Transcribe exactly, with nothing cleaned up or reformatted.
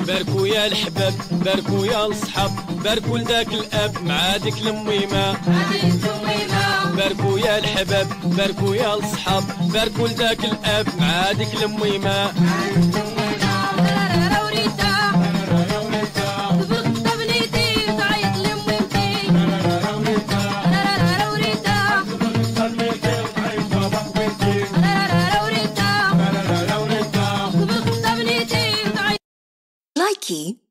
باركو يا الحباب باركو يا الصحاب باركو لذاك الاب مع ديك الميمه باركو يا الحباب باركو يا الصحاب باركو لذاك الاب مع ديك الميمه Likey